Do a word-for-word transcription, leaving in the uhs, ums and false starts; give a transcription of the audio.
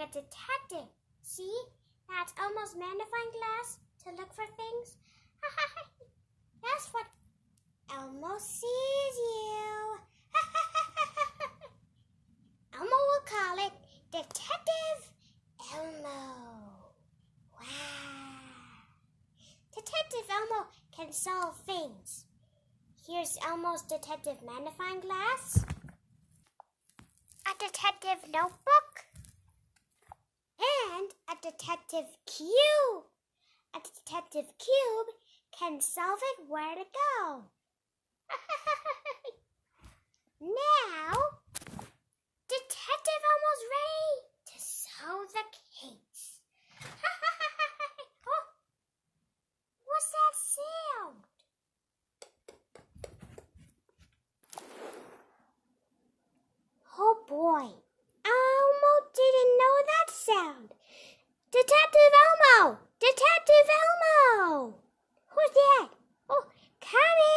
a detective. See? That's Elmo's magnifying glass to look for things. That's what Elmo sees you. Elmo will call it Detective Elmo. Wow. Detective Elmo can solve things. Here's Elmo's detective magnifying glass, a detective notebook, and a detective cube. A detective cube can solve it where to go. Now, Detective Elmo's ready to solve the case. Oh, what's that sound? Oh boy, Elmo didn't know that sound. Detective Elmo! Detective Elmo! Who's that? Oh, come